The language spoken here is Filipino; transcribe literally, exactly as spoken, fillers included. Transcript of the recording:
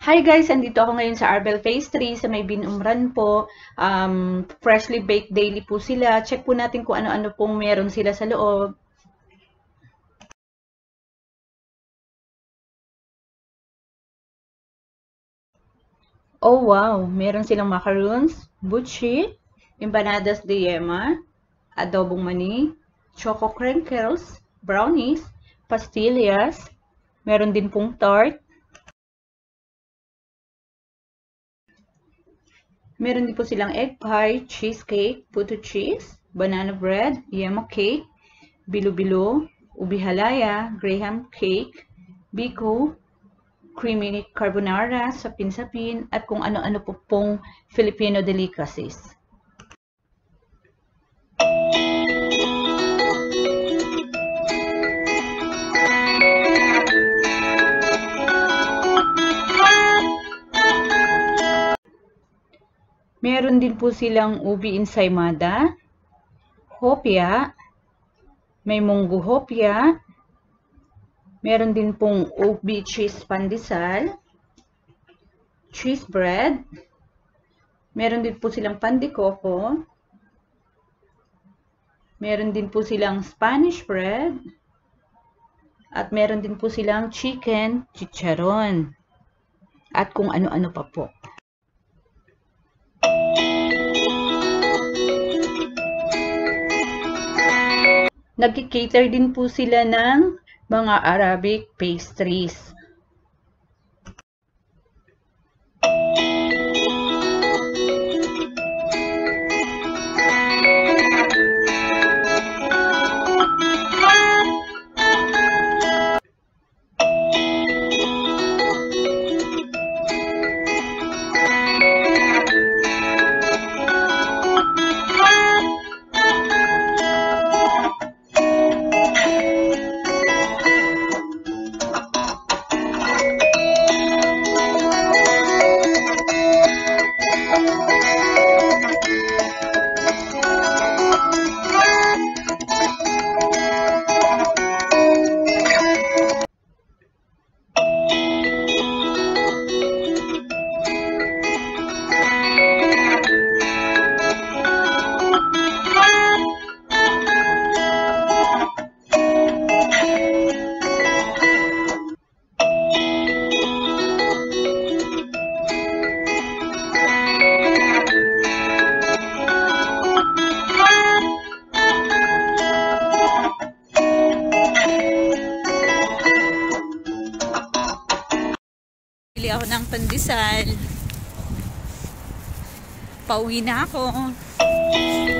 Hi guys! Andito ako ngayon sa Arbel Pastry sa may bin Umran po. Um, freshly baked daily po sila. Check po natin kung ano-ano pong meron sila sa loob. Oh wow! Meron silang macaroons, buchi, empanadas de yema, adobong mani, choco crinkles, brownies, pastillas, meron din pong tart. Meron din po silang egg pie, cheesecake, puto cheese, banana bread, yema cake, bilo-bilo, ubi halaya, graham cake, biko, creamy carbonara, sapin-sapin, at kung ano-ano po pong Filipino delicacies. Meron din po silang ubi ensaymada, hopia, may munggo hopia, meron din pong ubi cheese pandesal, cheese bread, meron din po silang pan de coco, meron din po silang Spanish bread, at meron din po silang chicken chicharon, at kung ano-ano pa po. Nag-cater din po sila ng mga Arabic pastries. Bili ako ng pandesal. Pauwi na ako.